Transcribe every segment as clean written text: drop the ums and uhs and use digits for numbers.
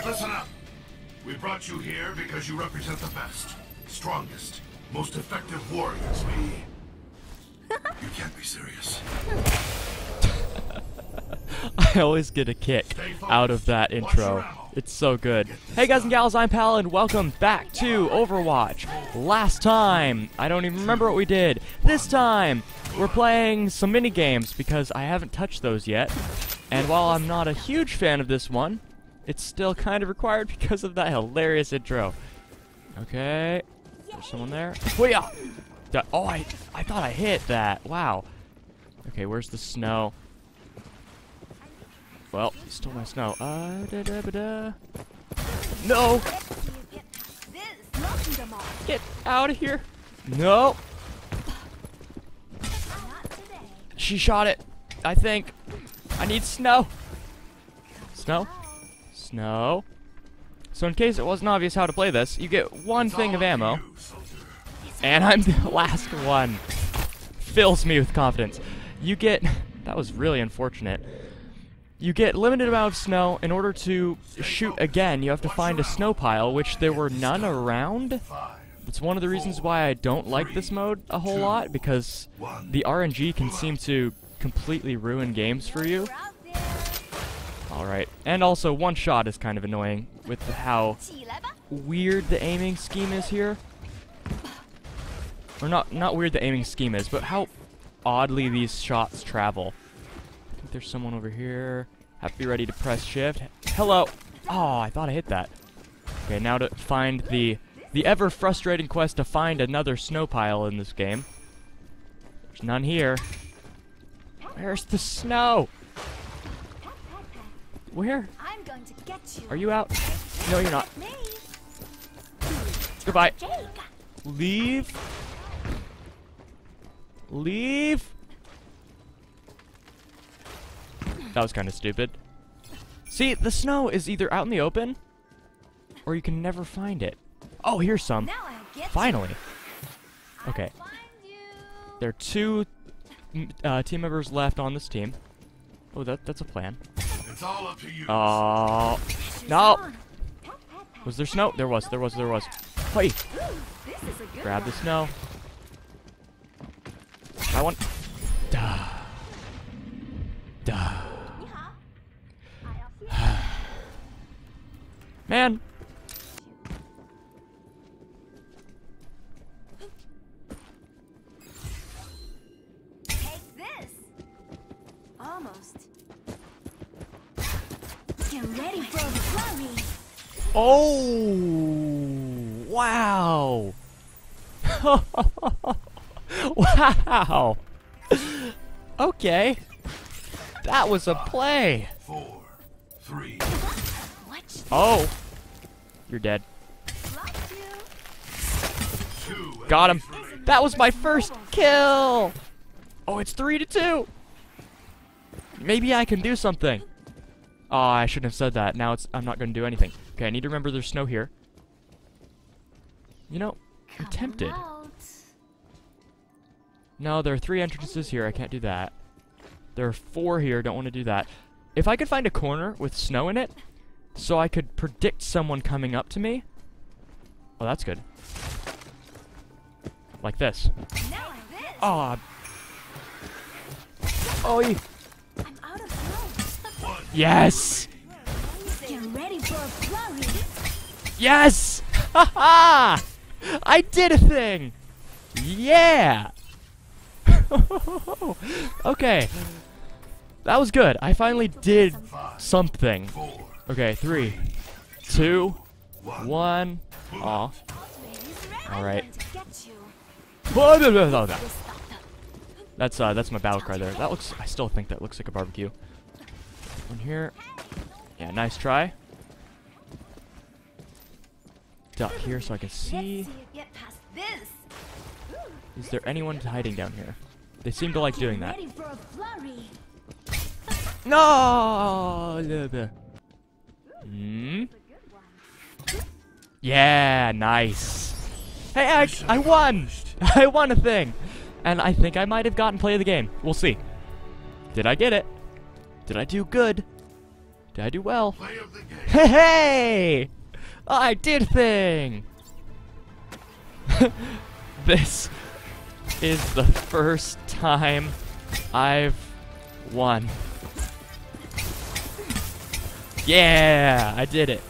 Listen up. We brought you here because you represent the best, strongest, most effective warriors. You can't be serious. I always get a kick out of that intro. It's so good. Hey guys and gals, I'm Pal, and welcome back to Overwatch. Last time, I don't even remember what we did. This time, we're playing some mini games because I haven't touched those yet. And while I'm not a huge fan of this one, it's still kind of required because of that hilarious intro. Okay, there's someone there. Hoo-yah! Oh, I thought I hit that. Wow. Okay, where's the snow? Well, he stole my snow. No! Get out of here! No! She shot it, I think. I need snow. Snow? Snow. So in case it wasn't obvious how to play this, you get one thing of ammo. And I'm the last one. Fills me with confidence. You get... That was really unfortunate. You get limited amount of snow. In order to shoot again, you have to find a snow pile, which there were none around. It's one of the reasons why I don't like this mode a whole lot, because the RNG can seem to completely ruin games for you. Alright, and also one shot is kind of annoying with how weird the aiming scheme is here. Or not weird the aiming scheme is, but how oddly these shots travel. I think there's someone over here. Have to be ready to press shift. Hello! Oh, I thought I hit that. Okay, now to find the ever frustrating quest to find another snow pile in this game. There's none here. Where's the snow? Where? Are you out? No, you're not. Goodbye. Leave. Leave. That was kind of stupid. See, the snow is either out in the open, or you can never find it. Oh, here's some. Finally. Okay. There are two team members left on this team. Oh, that's a plan. It's all up to you. Oh, no. Was there snow? There was. Hey. Grab the snow. I want. Duh. Duh. Man. Take this. Almost. Get ready for a flurry. Oh, wow. Wow. Okay. That was a play. 4, 3. Oh. You're dead. Got him. That was my first kill. Oh, it's 3-2. Maybe I can do something. Oh, I shouldn't have said that. Now I'm not going to do anything. Okay, I need to remember there's snow here. You know, I'm tempted. No, there are 3 entrances here. I can't do that. There are 4 here. Don't want to do that. If I could find a corner with snow in it, so I could predict someone coming up to me. Oh, that's good. Like this. Oh. Oh, I'm out of snow. yes! Get ready for a flurry. Yes! Haha! I did a thing! Yeah! Okay. That was good. I finally did something. Okay, 3, 2, 1. Aw. Alright. That's my battle cry there. That looks, I still think that looks like a barbecue. One here. Yeah, nice try. Duck here so I can see. Is there anyone hiding down here? They seem to like doing that. No! Yeah, nice. Hey, I won! I won a thing! And I think I might have gotten play of the game. We'll see. Did I get it? Did I do good? Did I do well? Play of the game. Hey, hey! I did thing! This is the first time I've won. Yeah, I did it.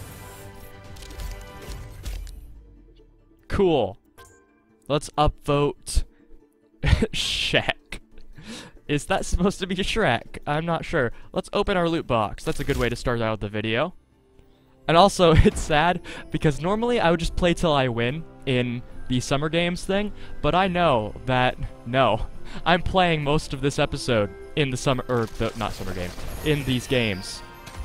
Cool. Let's upvote Shrek. Is that supposed to be Shrek? I'm not sure. Let's open our loot box. That's a good way to start out the video. And also, it's sad because normally I would just play till I win in the summer games thing, but I know that no, I'm playing most of this episode in the summer, or the, not summer game, in these games.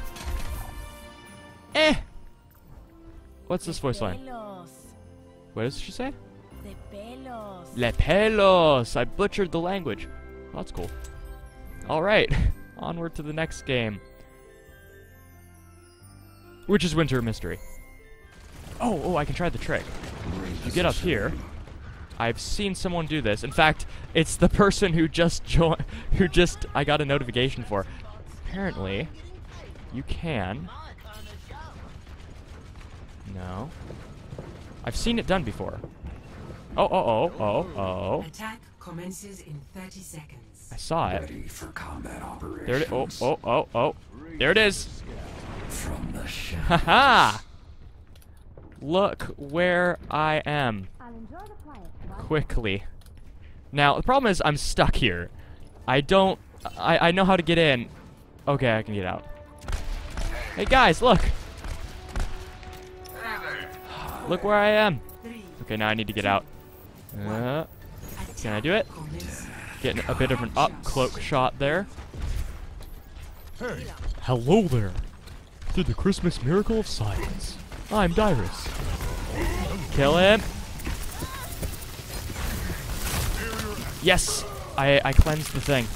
What's this voice line? What does she say? Le pelos. I butchered the language. Oh, that's cool. Alright, onward to the next game. Which is Winter Mystery. Oh, I can try the trick. You get up here. I've seen someone do this. In fact, it's the person who just joined, I got a notification for. Apparently, you can. No. I've seen it done before. Oh. Attack commences in 30 seconds. I saw it. Ready for combat operations. There it is. Oh. There it is. From the shadows. Haha! Look where I am. Quickly. Now, the problem is I'm stuck here. I know how to get in. Okay, I can get out. Hey guys, look! Look where I am. Okay, now I need to get out. Can I do it? Getting a bit of an up-cloak shot there. Hey. Hello there. Through the Christmas miracle of science, I'm Dyrus. Kill him. Yes! I cleansed the thing.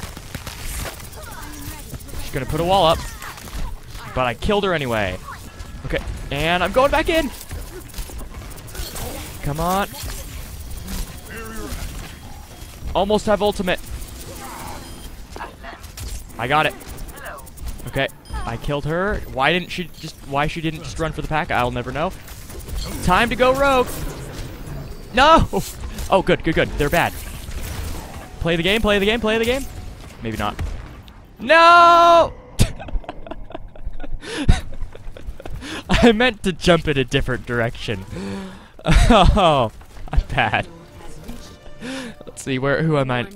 She's gonna put a wall up. But I killed her anyway. Okay, and I'm going back in! Come on. Almost have ultimate. I got it. Okay, I killed her. Why she didn't just run for the pack, I'll never know. Time to go rogue. No! Oh, good. They're bad. Play the game. Maybe not. No! I meant to jump in a different direction. Oh, I'm bad. Let's see, who am I?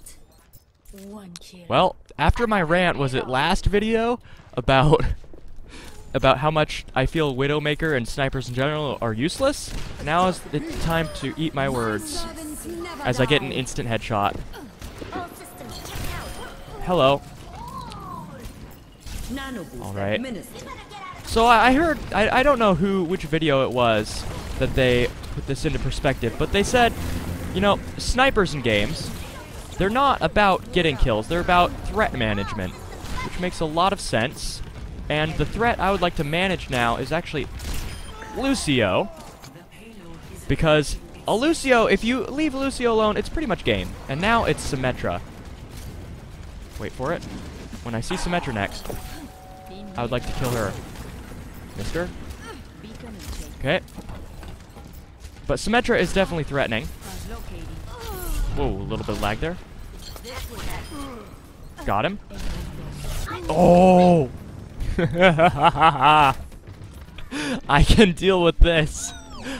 Well, after my rant, was it last video about how much I feel Widowmaker and snipers in general are useless? Now is the time to eat my words as I get an instant headshot. Hello. Alright. So I heard, I don't know which video it was that they put this into perspective, but they said, you know, snipers in games, they're not about getting kills, they're about threat management, which makes a lot of sense. And the threat I would like to manage now is actually Lucio, because a Lucio, if you leave Lucio alone, it's pretty much game. And now it's Symmetra. Wait for it. When I see Symmetra next, I would like to kill her. Mister? Okay. But Symmetra is definitely threatening. Whoa, a little bit of lag there. Got him. Oh! I can deal with this.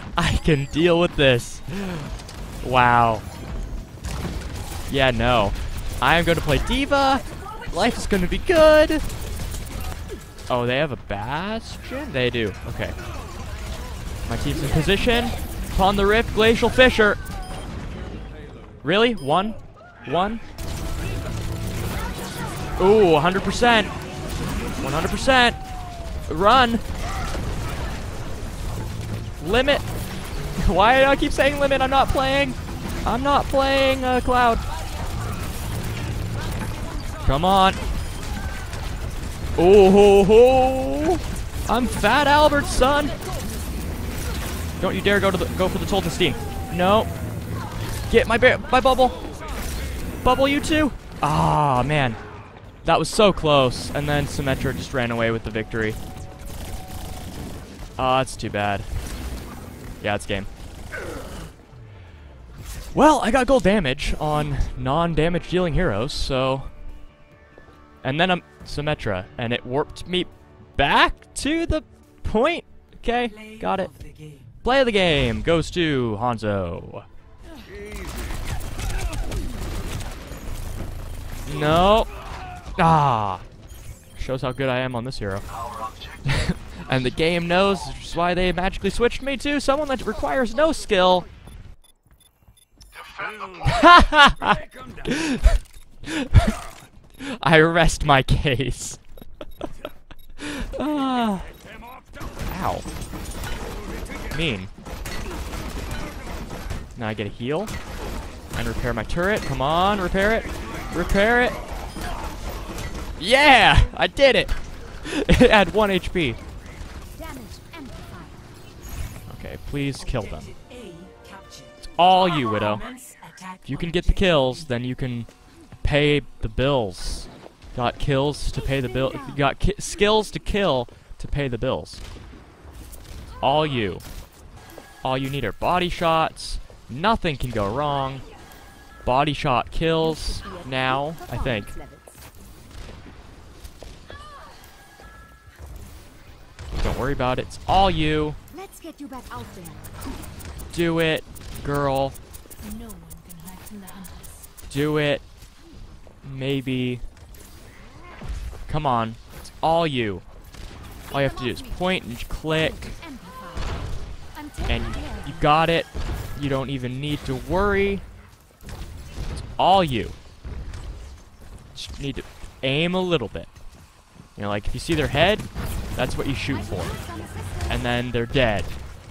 Wow. Yeah, no. I am going to play D.Va. Life is going to be good. Oh, they have a Bastion? They do. Okay. My team's in position. Upon the rift, Glacial Fissure. Really? One? Ooh, 100%. 100%. Run. Limit. Why do I keep saying limit? I'm not playing Cloud. Come on. Oh ho ho! I'm Fat Albert, son. Don't you dare go for the Toltenstein. No. Get my bubble. Bubble, you too. Ah, man. That was so close, and then Symmetra just ran away with the victory. Oh, that's too bad. Yeah, it's game. Well, I got gold damage on non-damage dealing heroes, so... And then I'm Symmetra, and it warped me back to the point. Okay, got it. Play of the game goes to Hanzo. No. Ah. Shows how good I am on this hero. And the game knows, which is why they magically switched me to someone that requires no skill. I rest my case. Ah. Ow. Mean. Now I get a heal. And repair my turret. Come on, repair it. Repair it. Yeah! I did it! It had 1 HP. Okay, please kill them. It's all you, Widow. If you can get the kills, then you can pay the bills. Got kills to pay the bill. Got skills to kill to pay the bills. All you. All you need are body shots. Nothing can go wrong. Body shot kills now, I think. Don't worry about it. It's all you. Let's get you back out there. Do it, girl. No one can hide from the hunters. Do it. Maybe. Come on. It's all you. All you have to do is point and click. And you got it. You don't even need to worry. It's all you. Just need to aim a little bit. You know, like if you see their head, that's what you shoot for. And then they're dead.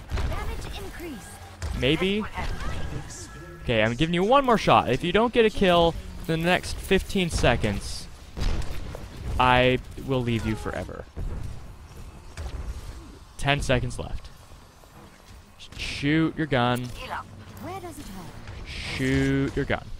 Maybe. Okay, I'm giving you one more shot. If you don't get a kill in the next 15 seconds, I will leave you forever. 10 seconds left. Shoot your gun. Where does it hurt? Shoot your gun.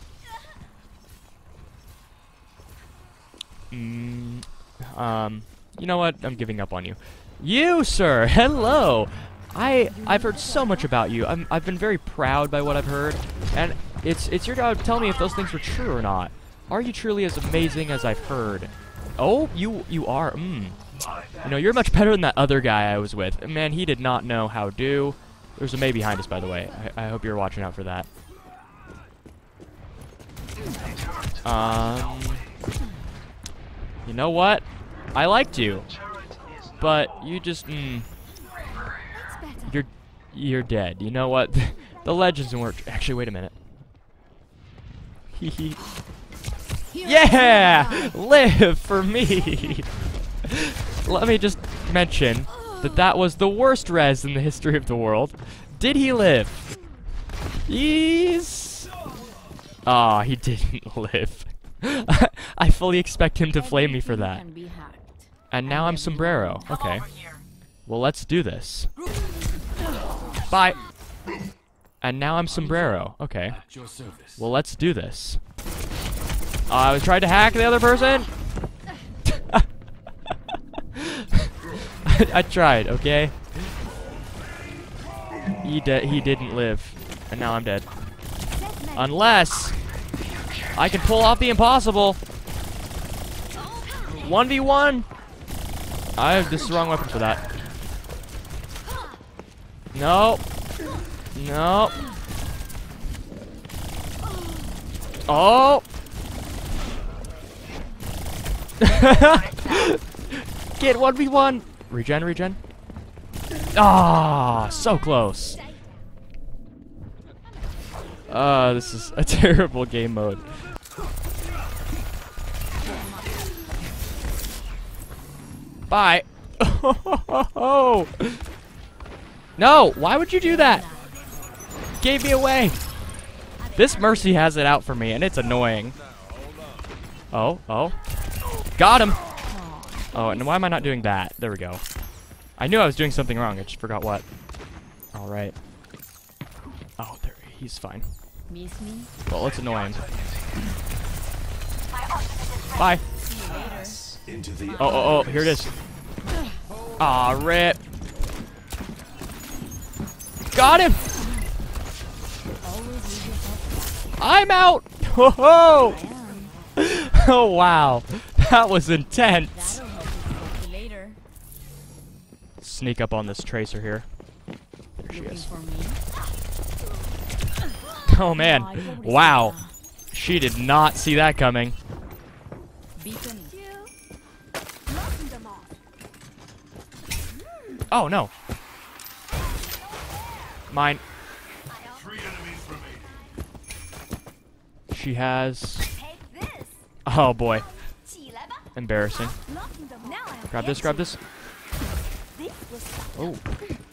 You know what? I'm giving up on you. You, sir! Hello! I've heard so much about you. I've been very proud by what I've heard. And it's your job to tell me if those things were true or not. Are you truly as amazing as I've heard? Oh, you are. You know, you're much better than that other guy I was with. Man, he did not know how to. There's a May behind us, by the way. I hope you're watching out for that. You know what? I liked you. But you just, You're dead. You know what? The legends weren't. Actually, wait a minute. Yeah! Live for me! Let me just mention that was the worst res in the history of the world. Did he live? He's... Aw, he didn't live. I fully expect him to flame me for that. And now I'm Sombrero. Okay. Well, let's do this. Bye. And now I'm Sombrero. Okay. Well, let's do this. I was trying to hack the other person. I tried, okay? He didn't live. And now I'm dead. Unless I can pull off the impossible. 1v1. This is the wrong weapon for that. No. No. Oh. Get 1v1. Regen. Ah, so close. This is a terrible game mode. Bye. Oh. No, why would you do that? Gave me away. This Mercy has it out for me, and it's annoying. Oh. Got him. Oh, and why am I not doing that? There we go. I knew I was doing something wrong. I just forgot what. All right. Oh, there. He's fine. Miss me? Well, let's annoy him. Bye. Into the Oh, here it is. Aw, rip. Got him! I'm out! Whoa! Oh, wow. That was intense. That'll help you later. Sneak up on this tracer here. There she Looking is. for me? Oh, man. Wow. She did not see that coming. Beacon. Oh, no. Mine. 3 enemies remaining. She has... Oh, boy. Embarrassing. Grab this, grab this. Oh.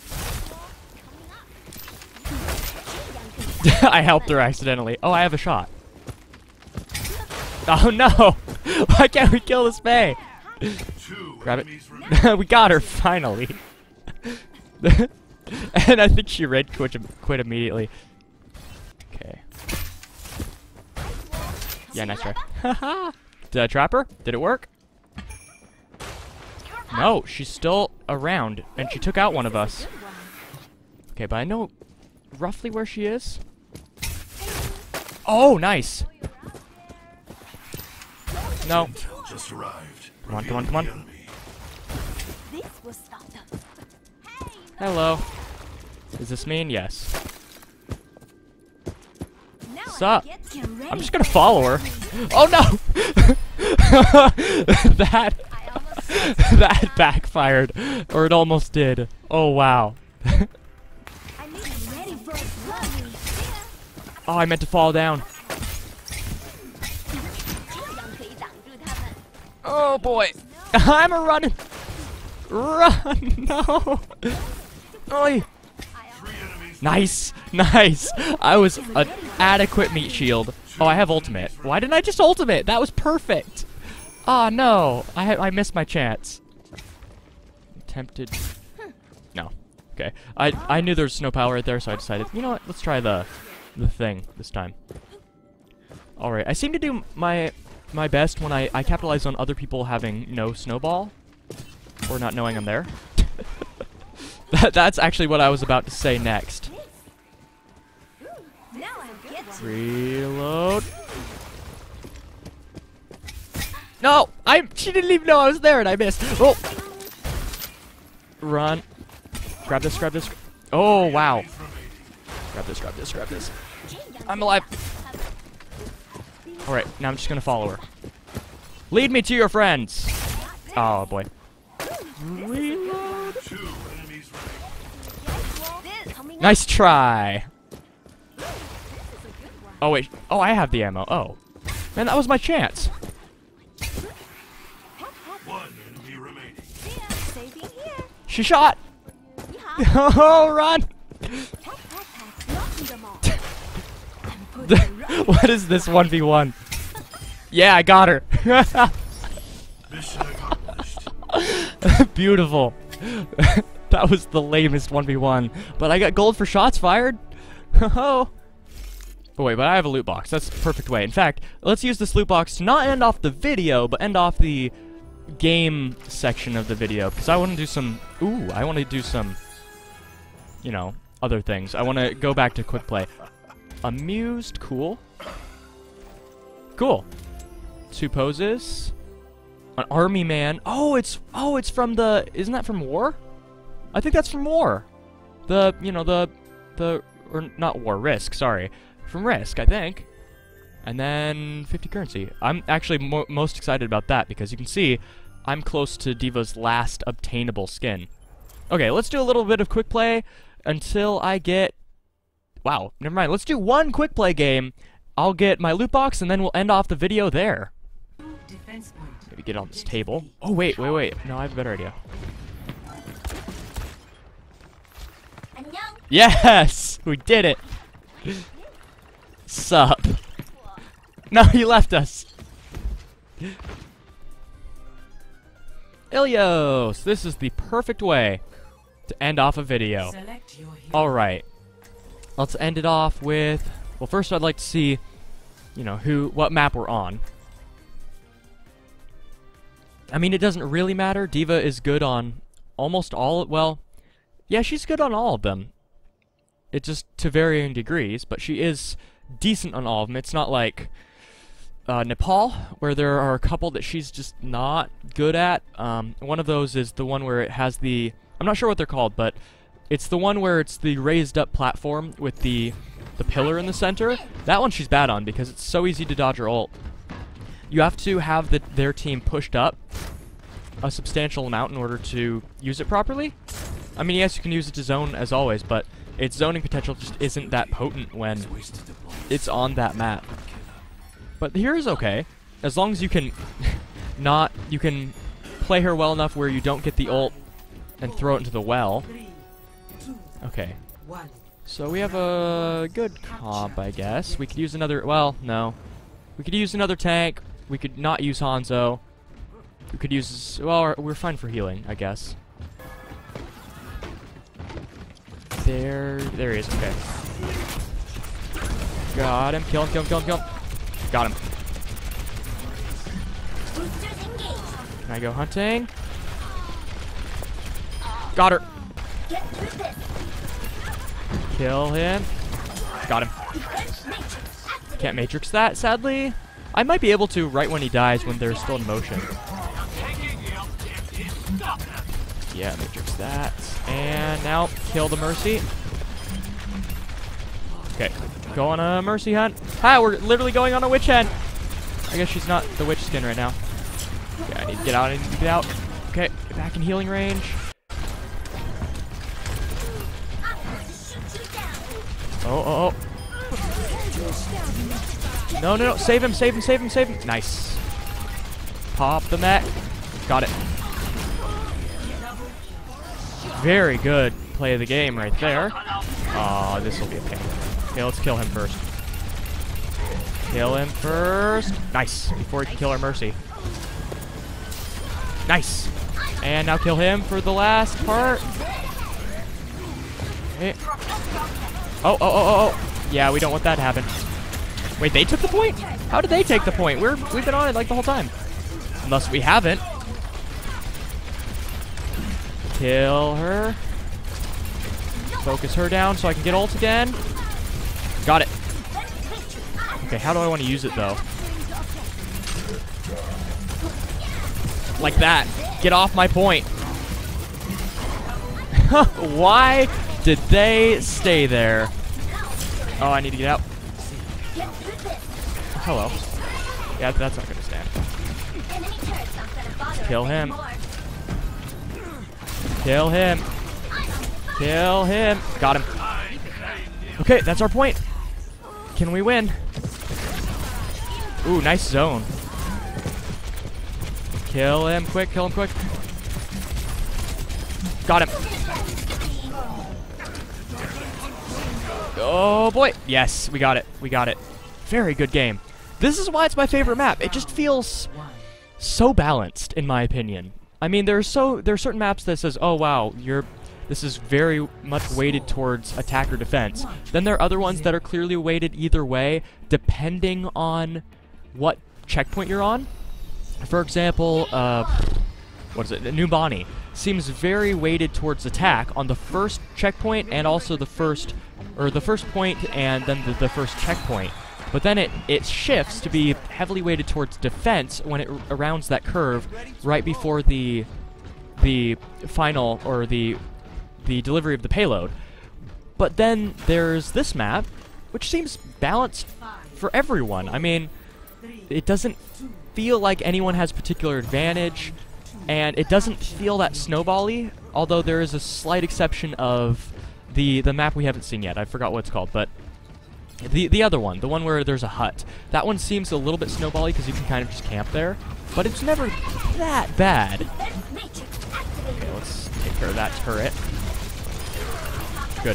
I helped her accidentally. Oh, I have a shot. Oh, no. Why can't we kill this Faye? 2 Grab enemies it. remaining. We got her, finally. And I think she rage quit immediately. Okay. Yeah, nice try. Haha. Did I trap her? Did it work? No, she's still around, and she took out one of us. Okay, but I know roughly where she is. Oh, nice. No. Intel just arrived. Come on, come on, come on. Revealing the enemy. Hello. Is this mean? Yes. Sup? I'm just gonna follow her. Oh no! that backfired, or it almost did. Oh wow. Oh, I meant to fall down. Oh boy, I'm a running. Run! No. Oi. 3 enemies. Nice, nice. I was an adequate meat shield. Oh, I have ultimate. Why didn't I just ultimate? That was perfect. Ah, no. I missed my chance. Tempted. No. Okay. I knew there was Snowball right there, so I decided, you know what? Let's try the thing this time. All right. I seem to do my best when I capitalize on other people having no Snowball or not knowing I'm there. That's actually what I was about to say next. Reload. No! She didn't even know I was there and I missed. Oh! Run. Grab this, grab this. Oh, wow. Grab this, grab this, grab this. I'm alive. Alright, now I'm just gonna follow her. Lead me to your friends. Oh, boy. Reload. 2 enemies remaining. Nice try. Oh, wait. Oh, I have the ammo. Oh. Man, that was my chance. 1 enemy remaining. She shot. Oh, run. What is this 1v1? Yeah, I got her. Mission accomplished. Beautiful. That was the lamest 1v1. But I got gold for shots fired. Oh. But wait, but I have a loot box. That's the perfect way. In fact, let's use this loot box to not end off the video, but end off the game section of the video. Because I want to do some... Ooh, I want to do some... You know, other things. I want to go back to quick play. Amused. Cool. Cool. 2 poses. An army man. Oh, it's from the... Isn't that from War? I think that's from War. The, you know, the... Or not War, Risk, sorry. From Risk, I think. And then 50 currency. I'm actually most excited about that because you can see I'm close to Diva's last obtainable skin. Okay, let's do a little bit of quick play until I get... Wow, never mind. Let's do one quick play game. I'll get my loot box and then we'll end off the video there. Defense point. Maybe get on this table. Oh, wait. No, I have a better idea. Yes! We did it! Sup? No, he left us. Ilios! This is the perfect way to end off a video. Select your hero. Alright. Let's end it off with... Well, first I'd like to see, you know, what map we're on. I mean, it doesn't really matter. D.Va is good on almost all, well, yeah, she's good on all of them. It's just to varying degrees, but she is decent on all of them. It's not like Nepal, where there are a couple that she's just not good at. One of those is the one where it has the, I'm not sure what they're called, but it's the one where it's the raised up platform with the pillar in the center. That one she's bad on because it's so easy to dodge her ult. You have to have their team pushed up a substantial amount in order to use it properly. I mean, yes, you can use it to zone as always, but its zoning potential just isn't that potent when it's on that map. But here is okay, as long as you can you can play her well enough where you don't get the ult and throw it into the well. Okay. So we have a good comp, I guess. We could use another, well, no. We could use another tank. We could not use Hanzo. We could use, well, we're fine for healing, I guess. There he is, okay. Got him, kill him, kill him, kill him, kill him. Got him. Can I go hunting? Got her. Kill him. Got him. Can't matrix that, sadly. I might be able to right when he dies when they're still in motion. Yeah, matrix that. And now, kill the Mercy. Okay, go on a Mercy hunt. Hi, we're literally going on a witch hunt. I guess she's not the witch skin right now. Okay, I need to get out, I need to get out. Okay, get back in healing range. Oh. No, save him, save him, save him, save him. Nice. Pop the mech. Got it. Very good play of the game right there. Aw, this will be a pain. Okay, let's kill him first. Kill him first. Nice. Before he can kill our Mercy. Nice. And now kill him for the last part. Okay. Oh. Yeah, we don't want that to happen. Wait, they took the point? How did they take the point? We've been on it like the whole time. Unless we haven't. Kill her. Focus her down so I can get ult again. Got it. Okay, how do I want to use it though? Like that. Get off my point. Why did they stay there? Oh, I need to get out. Hello. Yeah, that's not gonna stand. Kill him. Kill him. Kill him. Got him. Okay, that's our point. Can we win? Ooh, nice zone. Kill him quick, kill him quick. Got him. Oh boy. Yes, we got it. We got it. Very good game. This is why it's my favorite map. It just feels so balanced, in my opinion. I mean, there are certain maps that says, oh wow, this is very much weighted towards attack or defense. Then there are other ones that are clearly weighted either way, depending on what checkpoint you're on. For example, what is it? New Bonnie seems very weighted towards attack on the first checkpoint and also the first point and then the first checkpoint. But then it shifts to be heavily weighted towards defense when it rounds that curve right before the final or the delivery of the payload. But then there's this map, which seems balanced for everyone. I mean, it doesn't feel like anyone has particular advantage, and it doesn't feel that snowball-y, although there is a slight exception of the map we haven't seen yet. I forgot what it's called, but the other one, the one where there's a hut. That one seems a little bit snowball-y because you can kind of just camp there, but it's never that bad. Okay, let's take care of that turret. Good.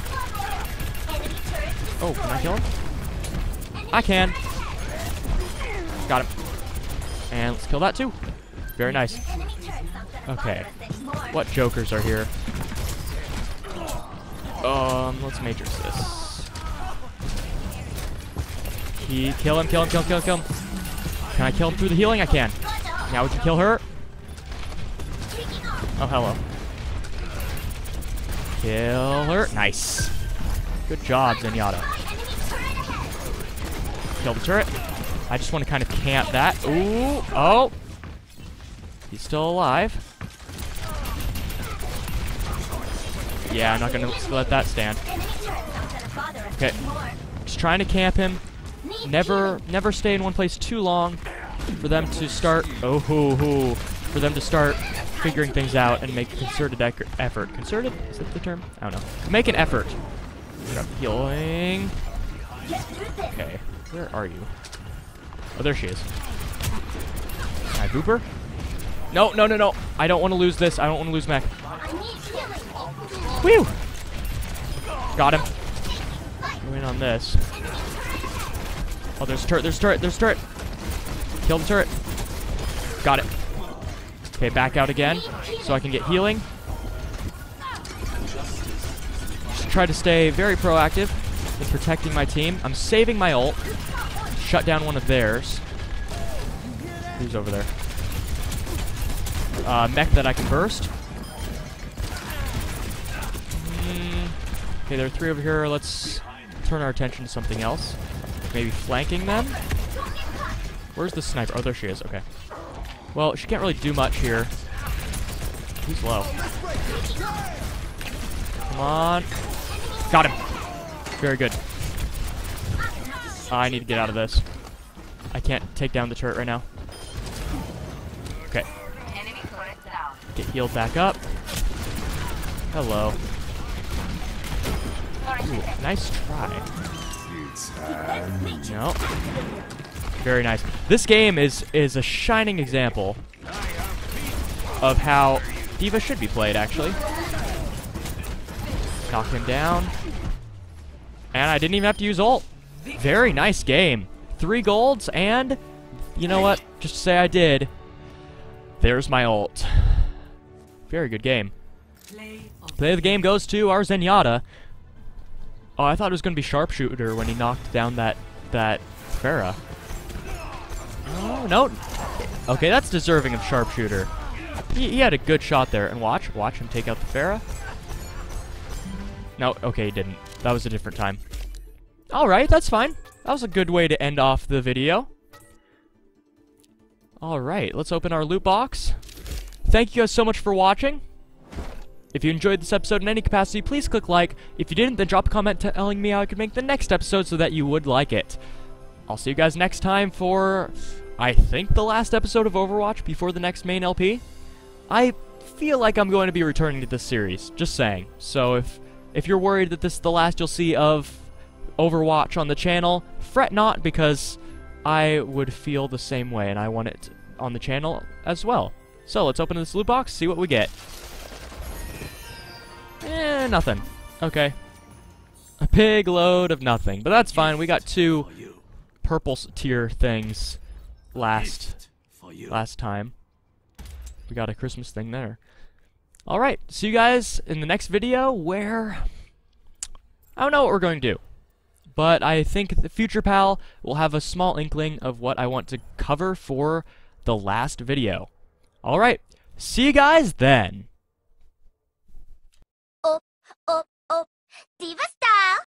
Oh, can I kill him? I can. Got him. And let's kill that too. Very nice. Okay. What jokers are here? Let's matrix this. Kill him, kill him, kill him, kill him, kill him. Can I kill him through the healing? I can. Now we can kill her. Oh, hello. Kill her. Nice. Good job, Zenyatta. Kill the turret. I just want to kind of camp that. Ooh. Oh. He's still alive. Yeah, I'm not going to let that stand. Okay. Just trying to camp him. Never stay in one place too long for them to start... Oh, for them to start figuring things out and make a concerted effort. Concerted? Is that the term? I don't know. Make an effort. Grab the healing. Okay. Where are you? Oh, there she is. Can I boop her? No. I don't want to lose this. I don't want to lose mech. Whew! Got him. Go in on this. Oh, there's turret. Kill the turret. Got it. Okay, back out again so I can get healing. Just try to stay very proactive in protecting my team. I'm saving my ult. Shut down one of theirs. Who's over there? Mech that I can burst. Okay, there are 3 over here. Let's turn our attention to something else. Maybe flanking them? Where's the sniper? Oh, there she is. Okay. Well, she can't really do much here. He's low. Come on. Got him. Very good. I need to get out of this. I can't take down the turret right now. Okay. Get healed back up. Hello. Ooh, nice try. No. Very nice. This game is a shining example of how D.Va should be played, actually. Knock him down. And I didn't even have to use ult. Very nice game. 3 golds, and you know what? Just to say I did. There's my ult. Very good game. Play of the game goes to our Zenyatta. Oh, I thought it was going to be Sharpshooter when he knocked down that Pharah. Oh, no. Okay, that's deserving of Sharpshooter. He had a good shot there. And watch him take out the Pharah. No, okay, he didn't. That was a different time. Alright, that's fine. That was a good way to end off the video. Alright, let's open our loot box. Thank you guys so much for watching. If you enjoyed this episode in any capacity, please click like. If you didn't, then drop a comment telling me how I could make the next episode so that you would like it. I'll see you guys next time for, I think, the last episode of Overwatch before the next main LP. I feel like I'm going to be returning to this series, just saying. So if you're worried that this is the last you'll see of Overwatch on the channel, fret not, because I would feel the same way, and I want it on the channel as well. So let's open this loot box, see what we get. Nothing. Okay. A big load of nothing. But that's fine. We got 2 purple tier things last time. We got a Christmas thing there. Alright. See you guys in the next video where... I don't know what we're going to do. But I think the future pal will have a small inkling of what I want to cover for the last video. Alright. See you guys then. D.Va style.